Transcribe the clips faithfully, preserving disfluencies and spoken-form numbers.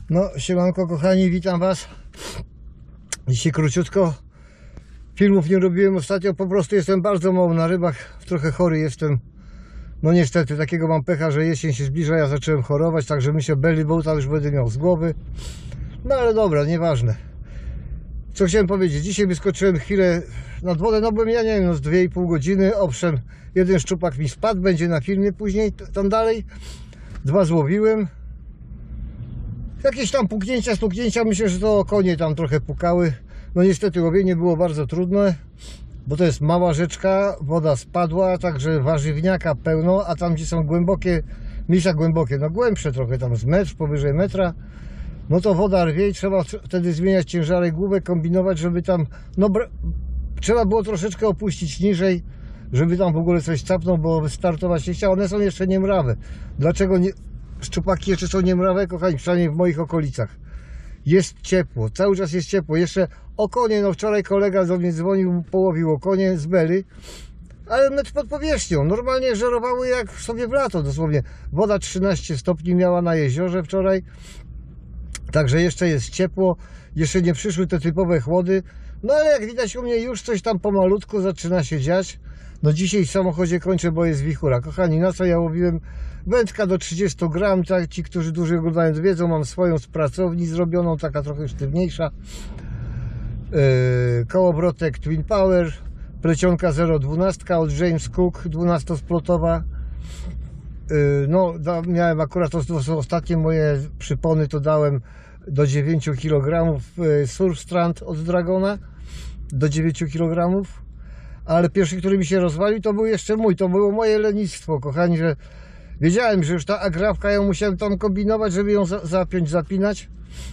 No, siemanko kochani, witam was. Dzisiaj króciutko. Filmów nie robiłem ostatnio, po prostu jestem bardzo mało na rybach. Trochę chory jestem. No niestety, takiego mam pecha, że jesień się zbliża, ja zacząłem chorować, także myślę, belly boata już będę miał z głowy. No ale dobra, nieważne. Co chciałem powiedzieć, dzisiaj wyskoczyłem chwilę nad wodę, no byłem, ja nie wiem, no z dwie i pół godziny, owszem, jeden szczupak mi spadł, będzie na filmie później, tam dalej. Dwa złowiłem. Jakieś tam puknięcia, stuknięcia, myślę, że to konie tam trochę pukały. No niestety łowienie było bardzo trudne, bo to jest mała rzeczka, woda spadła, także warzywniaka pełno, a tam gdzie są głębokie, miejsca głębokie, no głębsze trochę, tam z metr, powyżej metra, no to woda rwie i trzeba wtedy zmieniać ciężary główek, kombinować, żeby tam, no trzeba było troszeczkę opuścić niżej, żeby tam w ogóle coś capnął, bo wystartować nie chciał. One są jeszcze niemrawe. Dlaczego nie, szczupaki jeszcze są niemrawe, kochani, przynajmniej w moich okolicach? Jest ciepło, cały czas jest ciepło. Jeszcze okonie, no wczoraj kolega do mnie dzwonił, połowił okonie z bely, ale metr pod powierzchnią. Normalnie żerowały jak sobie w lato, dosłownie. Woda trzynaście stopni miała na jeziorze wczoraj, także jeszcze jest ciepło, jeszcze nie przyszły te typowe chłody. No ale jak widać u mnie już coś tam pomalutku zaczyna się dziać. No dzisiaj w samochodzie kończę, bo jest wichura. Kochani, na co ja łowiłem? Wędka do trzydziestu gram, tak, ci, którzy dłużej oglądają, wiedzą, mam swoją z pracowni zrobioną, taka trochę sztywniejsza. Yy, kołowrotek Twin Power, plecionka zero dwanaście od James Cook, dwunastosplotowa. Yy, no, da, miałem akurat, to, to są ostatnie moje przypony, to dałem do dziewięciu kilogramów yy, Surfstrand od Dragona, do dziewięciu kilogramów. Ale pierwszy, który mi się rozwalił, to był jeszcze mój, to było moje lenistwo, kochani, że wiedziałem, że już ta agrafka, ją musiałem tam kombinować, żeby ją za, zapiąć, zapinać.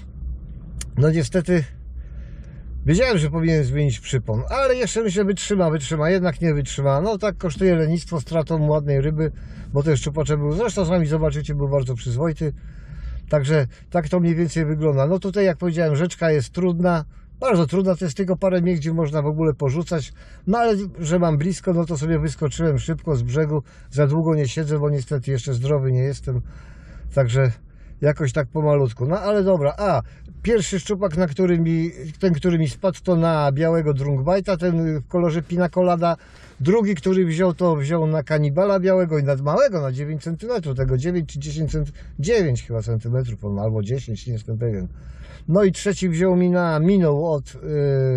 No niestety wiedziałem, że powinienem zmienić przypon, ale jeszcze myślę, wytrzyma, wytrzyma, jednak nie wytrzyma. No tak kosztuje lenistwo stratą ładnej ryby, bo ten szczupaczek był, zresztą sami zobaczycie, był bardzo przyzwoity. Także tak to mniej więcej wygląda. No tutaj, jak powiedziałem, rzeczka jest trudna. Bardzo trudno, to jest tylko parę miejsc, gdzie można w ogóle porzucać. No ale, że mam blisko, no to sobie wyskoczyłem szybko z brzegu. Za długo nie siedzę, bo niestety jeszcze zdrowy nie jestem. Także jakoś tak pomalutku. No ale dobra, a pierwszy szczupak, na który mi, ten, który mi spadł, to na białego drunkbaita, ten w kolorze pina colada. Drugi, który wziął, to wziął na kanibala białego i nad małego, na dziewięć centymetrów, tego dziewięć czy dziesięć centymetrów, dziewięć chyba centymetrów, albo dziesięć, nie jestem pewien. No i trzeci wziął mi na minął od, yy,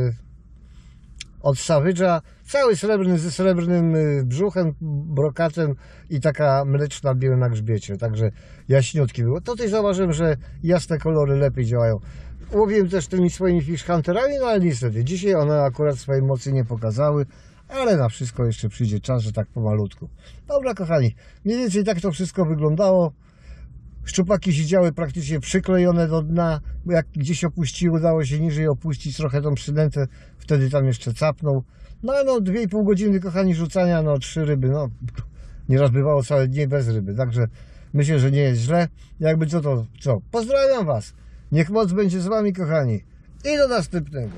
od Savage'a, cały srebrny, ze srebrnym brzuchem, brokatem i taka mleczna biel na grzbiecie, także jaśniutki było. Tutaj zauważyłem, że jasne kolory lepiej działają. Łowiłem też tymi swoimi fish hunterami, no ale niestety dzisiaj one akurat swojej mocy nie pokazały, ale na wszystko jeszcze przyjdzie czas, że tak pomalutku. Dobra kochani, mniej więcej tak to wszystko wyglądało. Szczupaki siedziały praktycznie przyklejone do dna, bo jak gdzieś opuściły, udało się niżej opuścić trochę tą przynętę, wtedy tam jeszcze capnął. No no, dwie i pół godziny, kochani, rzucania, no trzy ryby, no nieraz bywało całe dnie bez ryby, także myślę, że nie jest źle. Jakby co to, co, pozdrawiam was, niech moc będzie z wami, kochani, i do następnego.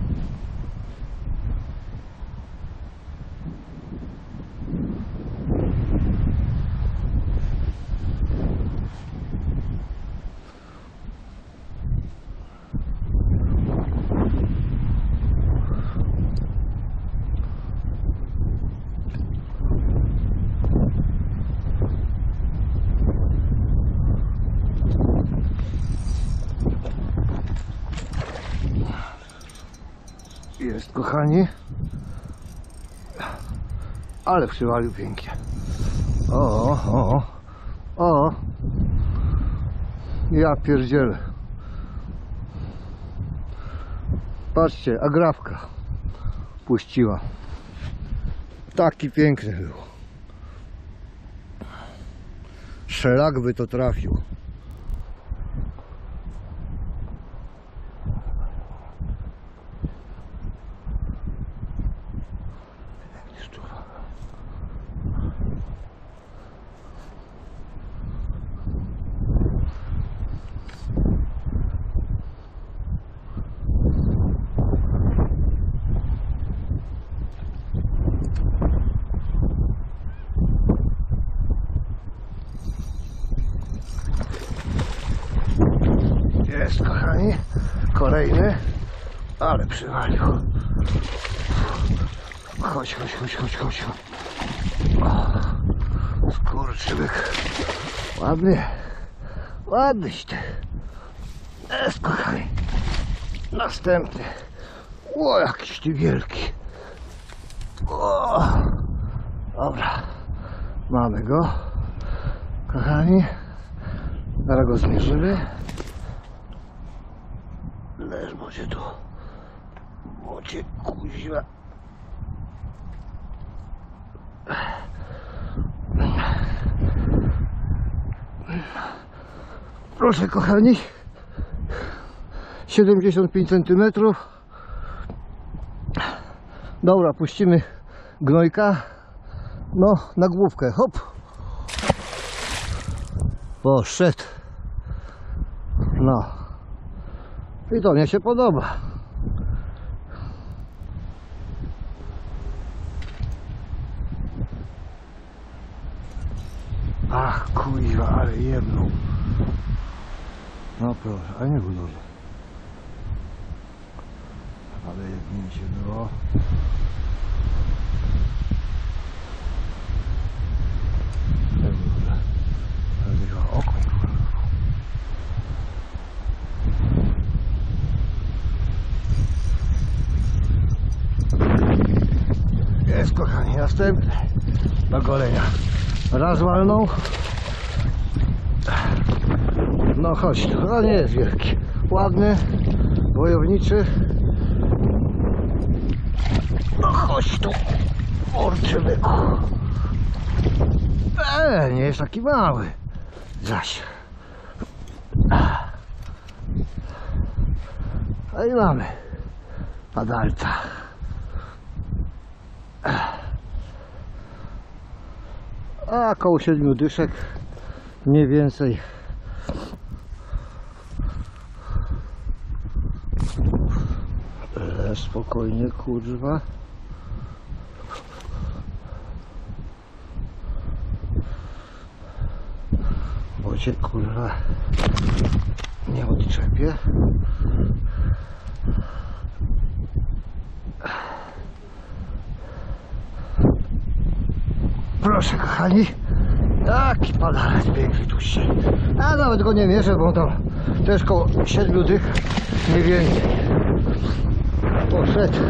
Jest, kochani, ale przywalił pięknie. O, o, o, ja pierdzielę. Patrzcie, agrafka puściła. Taki piękny był. Szelak by to trafił. Jest, kochani. Kolejny. Ale przywalił. Chodź, chodź, chodź, chodź, chodź. O, skurczybyk. Ładnie. Ładnyś ty. Jest, kochani. Następny. O, jakiś ty wielki. O, dobra. Mamy go. Kochani. Zaraz go zmierzymy. Leż, bo cię tu. Bo cię kuźwa. Proszę, kochani. siedemdziesiąt pięć centymetrów. Dobra, puścimy gnojka. No, na główkę. Hop. Poszedł. No. I to mnie się podoba. Ach, kuźwa, ale jedną. No proszę, a nie buduję. Ale jednięcie było. Dobrze. Chyba oko. Jest, kochani, następny do golenia. Raz walnął. No chodź tu, no nie jest wielki. Ładny, wojowniczy. No chodź tu, orczybyku. Eee, nie jest taki mały. Zaś. A i mamy adalta. A koło siedmiu dyszek, nie więcej. Ale spokojnie, kurwa. Bo cię, kurwa, nie odczepię. Proszę, kochani. Taki padalec piękny, tłuszczy. A nawet go nie mierzę, bo to też koło siedmiu dych, nie więcej. Poszedł.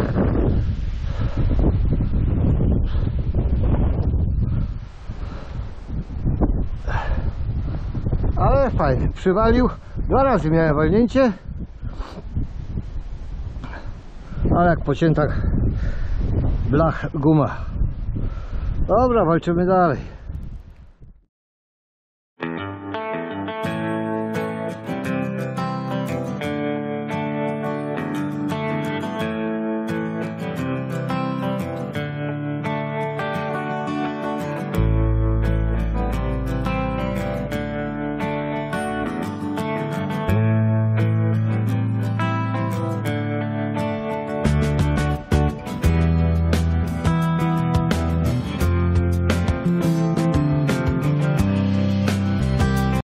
Ale fajny, przywalił. Dwa razy miałem walnięcie. Ale jak pocięta blach guma. Dobra, walczymy dalej.